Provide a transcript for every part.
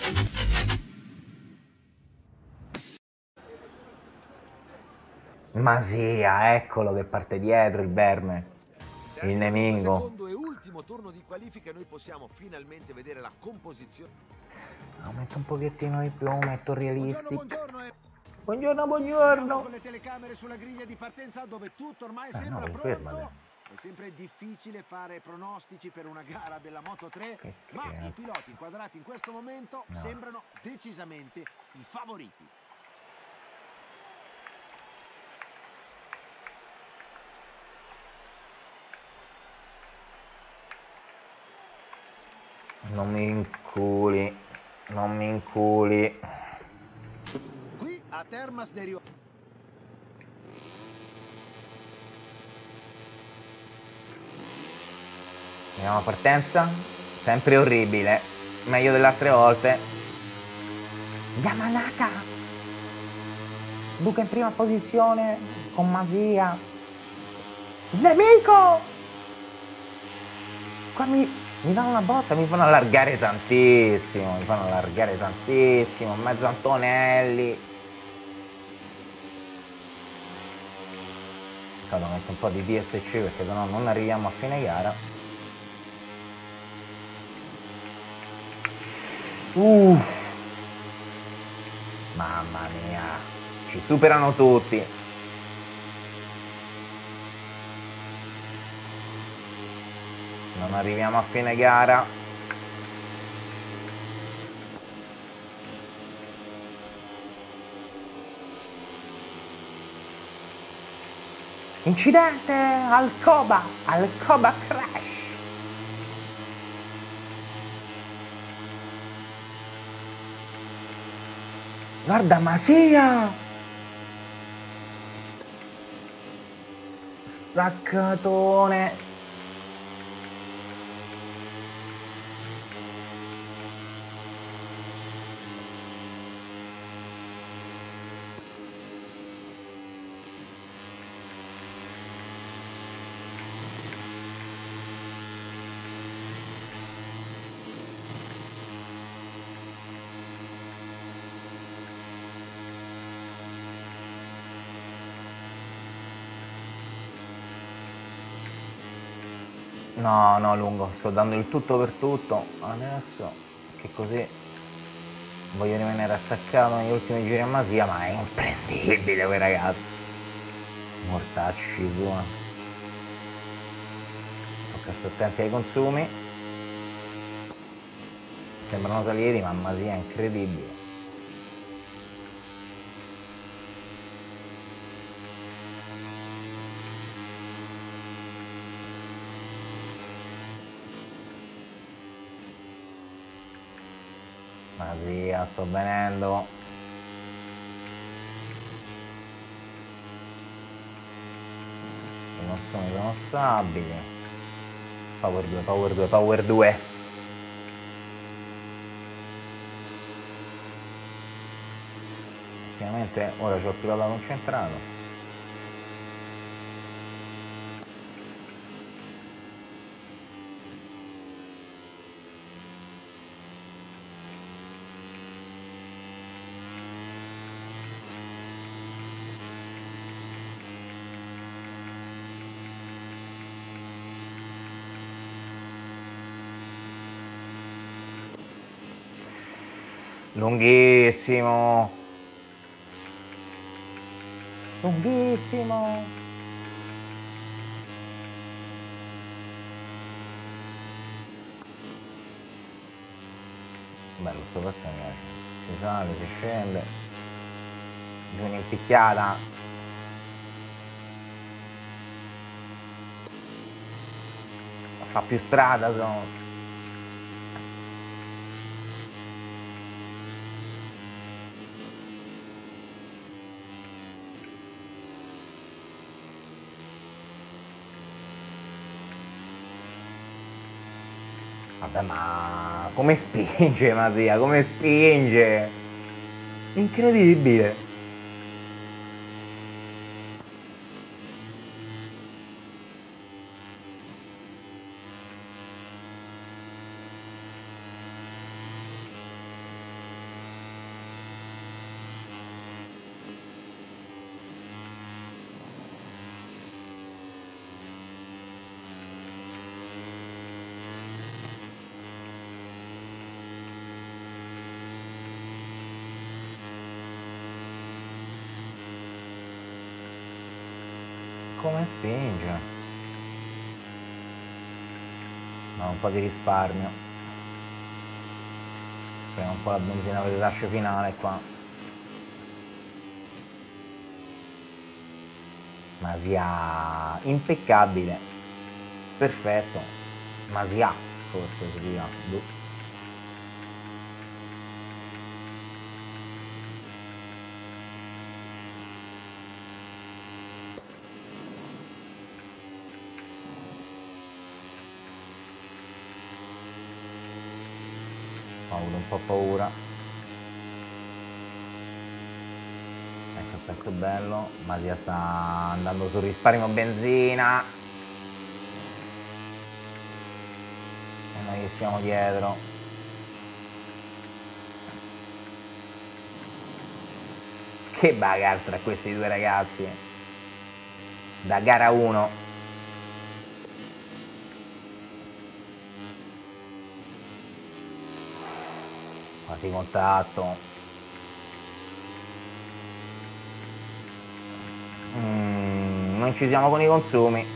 Masia, eccolo che parte dietro il verme, il nemico. Secondo e ultimo turno di qualifica noi possiamo finalmente vedere la composizione. Aumento un pochettino di più, metto realistico. Buongiorno. Buongiorno, Con buongiorno. le telecamere sulla griglia di partenza dove tutto ormai No, sembra confermate. pronto. È sempre difficile fare pronostici per una gara della Moto 3, ma i piloti inquadrati in questo momento sembrano decisamente i favoriti. Non mi inculi, non mi inculi. Qui a Termas de Rio. Andiamo a partenza, sempre orribile, meglio delle altre volte. Yamanaka sbuca in prima posizione con Masia. Nemico! Qua mi danno una botta, mi fanno allargare tantissimo, mezzo Antonelli. Vado a mettere un po' di DSC perché sennò non arriviamo a fine gara. Mamma mia, ci superano tutti. Non arriviamo a fine gara. Incidente al Koba Crash. Guarda Masia! Staccatone! No, lungo, sto dando il tutto per tutto adesso, che così voglio rimanere attaccato negli ultimi giri a Masia, ma è imprendibile quei ragazzi. Mortacci tua. Tocca stare attenti ai consumi. Sembrano saliti, ma Masia è incredibile. Masia, sto venendo. I consumi sono stabili. Power 2. Ovviamente ora c'ho il pilota concentrato. Lunghissimo. Bello sto pezzo mi piace. Si sale, si scende. Giù un'impicchiata. Fa più strada sono. Vabbè, ma come spinge Masia, come spinge? Incredibile. come spinge. No, un po' di risparmio. Speriamo un po' la benzina per il rilascio finale qua. Masia impeccabile, perfetto. Masia forse si dica. Ho avuto un po' paura. Ecco il pezzo bello. Masia sta andando sul risparmio benzina e noi che siamo dietro. Che bagarre tra questi due ragazzi da gara 1. Quasi contatto. Non ci siamo con i consumi.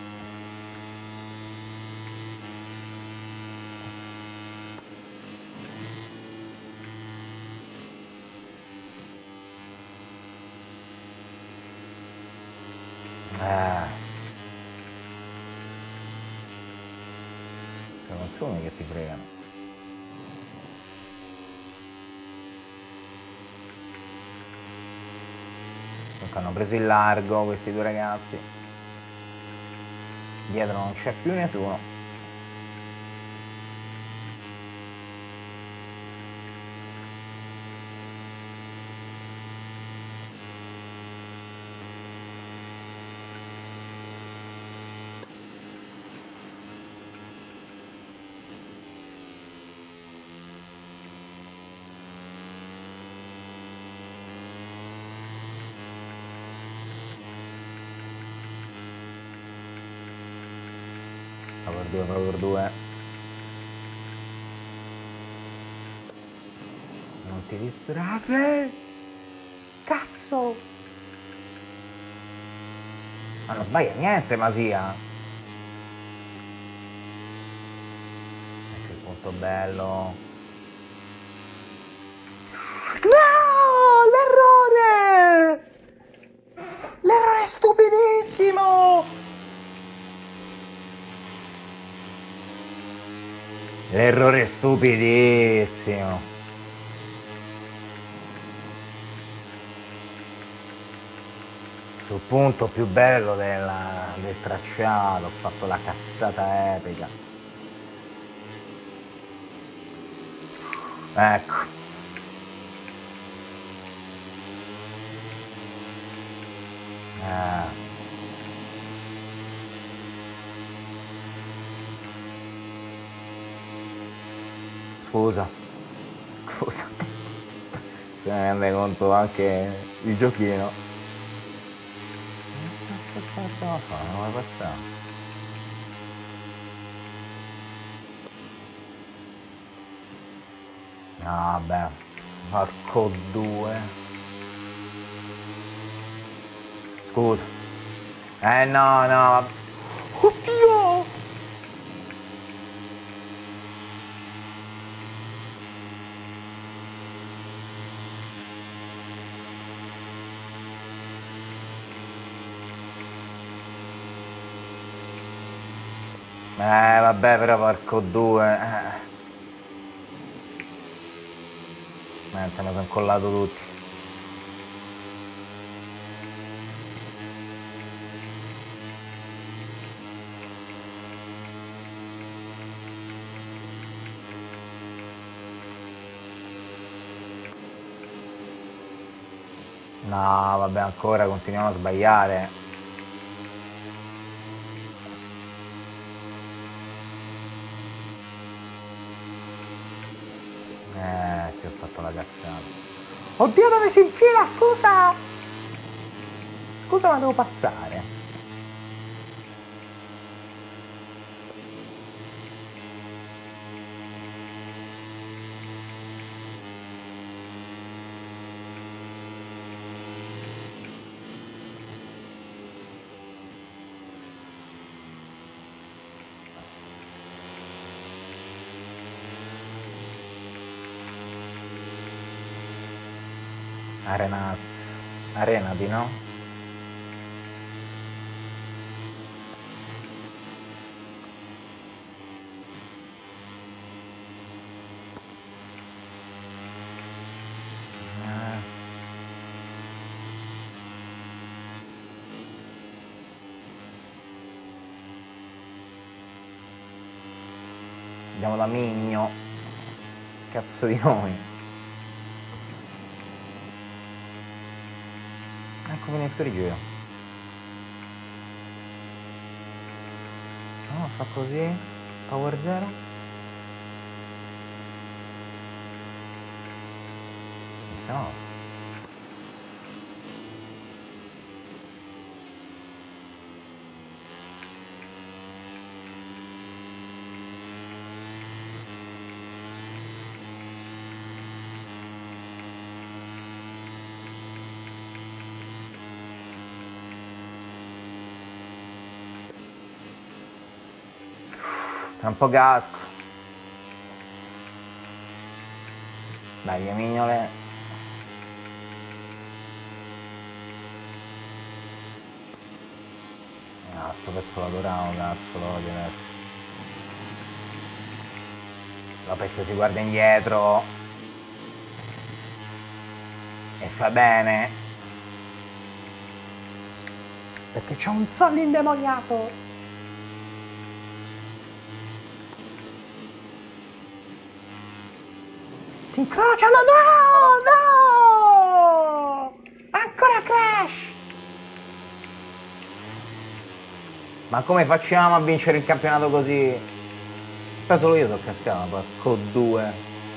Sono consumi che ti fregano. Hanno preso il largo questi due ragazzi, dietro non c'è più nessuno. Power 2. Non ti distrarre! Cazzo! Ma non sbaglia niente Masia! Ecco il punto bello. No! L'errore! L'errore stupidissimo! L'errore stupidissimo. Sul punto più bello del tracciato ho fatto la cazzata epica. Ecco. Scusa. Se ne rende conto anche il giochino. Che cazzo sta a fare? Non vuoi passare? Ah beh, Marco 2. Scusa. No. Oddio! Vabbè, però Marco 2. Niente, mi sono collato tutti. No, vabbè, ancora continuiamo a sbagliare. Che ho fatto la cazzata. Oddio, dove si infila? Scusa! Scusa, ma devo passare. Arenati, no? Andiamo da Migno. Cazzo di noi. Ecco, finisco di giro. No, fa così. Power 0. Se no. Tra un po' casco. Dai, le mignole. Ah, sto pezzo lo adoravo, cazzo, lo odio adesso. Lopez si guarda indietro. E fa bene. Perché c'è un sole indemoniato. Si incrociano, no! Ancora Crash! Ma come facciamo a vincere il campionato così? Poi solo io sono cascato, porco due.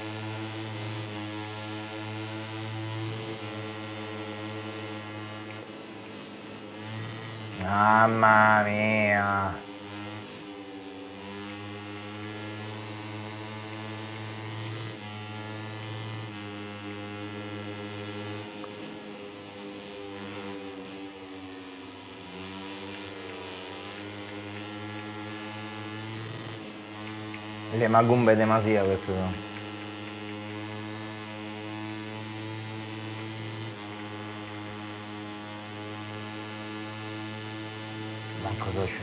Mamma mia. Le magumbe de Masia queste sono. Ma cosa c'è?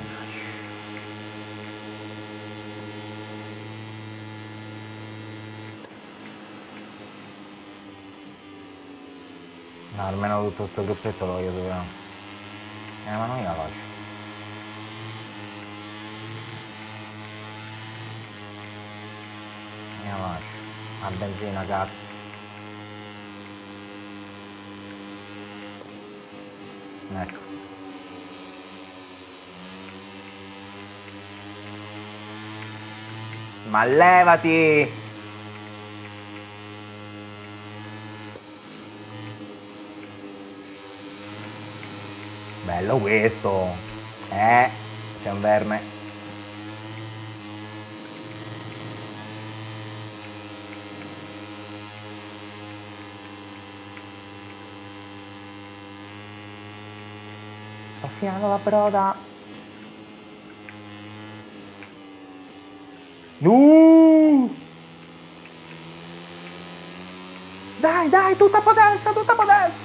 No, almeno tutto sto gruppetto lo voglio superare. Ma non io la faccio. A benzina, cazzo. Ecco. Ma levati! Bello questo. Sei un verme. Affiano la broda. Dai, tutta potenza, tutta potenza.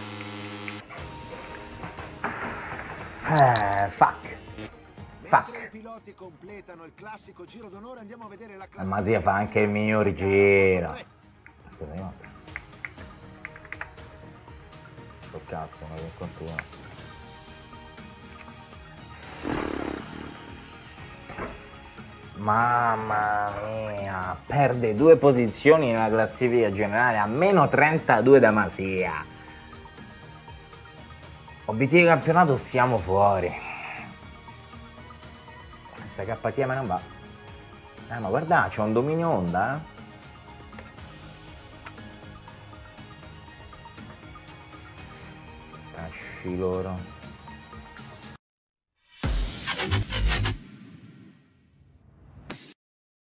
Fuck. I piloti completano il classico giro d'onore, andiamo a vedere la classifica. Masia fa anche il miglior giro. Scusa, io. Che cazzo, ma che continua. Mamma mia, perde 2 posizioni nella classifica generale, a meno 32 da Masia. Obiettivi di campionato, siamo fuori. Questa KTM non va. Ma guarda, c'è un dominio Honda, Tasci loro.